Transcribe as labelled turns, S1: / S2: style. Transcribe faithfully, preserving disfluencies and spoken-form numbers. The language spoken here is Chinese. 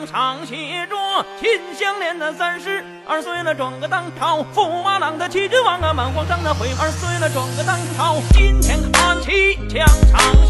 S1: 上写着秦香莲的三十二岁了，转个当朝，驸马郎的齐君王啊，满皇上的回二岁了，转个当朝。今天看起墙上